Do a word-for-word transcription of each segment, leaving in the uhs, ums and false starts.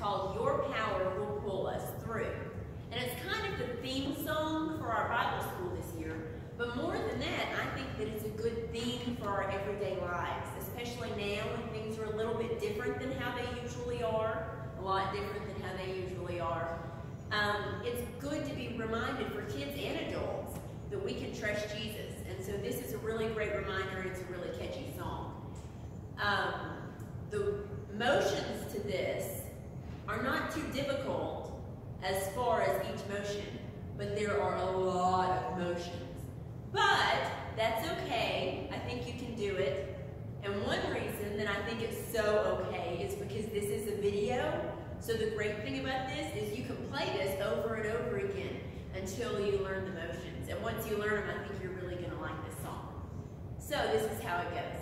called Your Power Will Pull Us Through. And it's kind of the theme song for our Bible school this year. But more than that, I think that it's a good theme for our everyday lives, especially now when things are a little bit different than how they usually are, a lot different than how they usually are. Um, it's good to be reminded for kids and adults that we can trust Jesus. And so this is a really great reminder. It's a really catchy song. Um, the motions to this are not too difficult as far as each motion, but there are a lot of motions. But that's okay. I think you can do it. And one reason that I think it's so okay is because this is a video. So the great thing about this is you can play this over and over again until you learn the motions. And once you learn them, I think you're really going to like this song. So this is how it goes.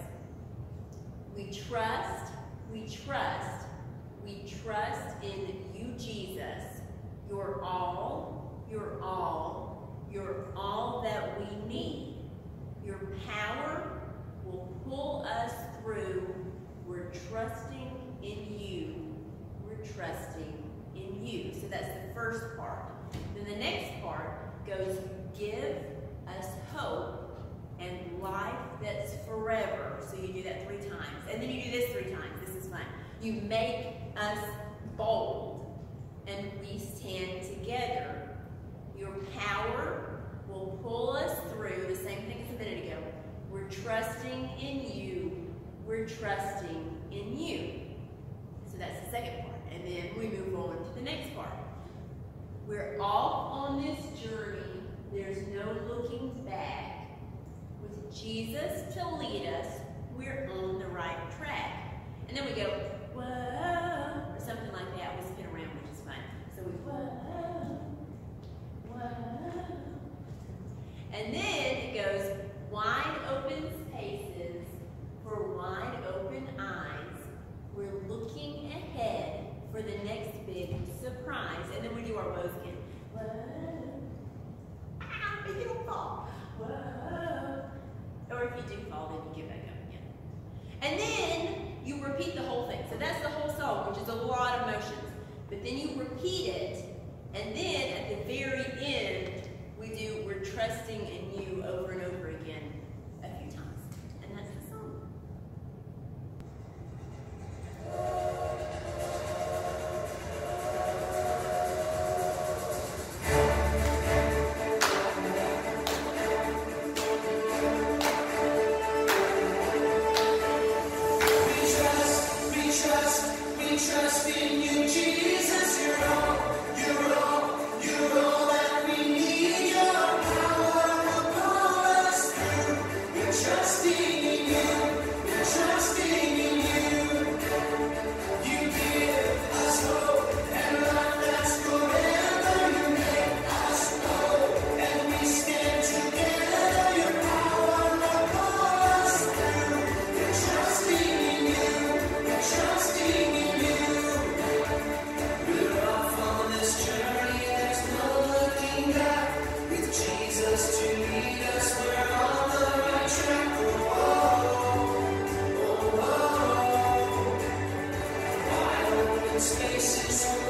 We trust, we trust, we trust in you, Jesus. You're all, you're all, you're all that we need. Your power will pull us through. We're trusting in you. We're trusting in you. So that's the first part. Then the next part goes, give us hope and life that's forever. So you do that three times. And then you do this three times. This is fun. You make us bold, and we stand together. Your power will pull us through. The same thing as a minute ago. We're trusting in you. We're trusting in you. So that's the second part. And then we move on to the next part. We're off on this journey. There's no looking back. With Jesus to lead us, we're on the right track. And then we go, whoa, or something like that. We spin around, which is fun. So we, whoa, whoa. And then it goes, wide open spaces for wide open eyes. We're looking ahead for the next big surprise. And then we do our woes again. Whoa. Ah, but you don't fall. Whoa. Or if you do fall, then you get back up again. And then you repeat the whole thing. So that's the whole song, which is a lot of motions. But then you repeat it, and then at the very end, we do We're Trusting in You over and over again a few times. And that's the song. Spaces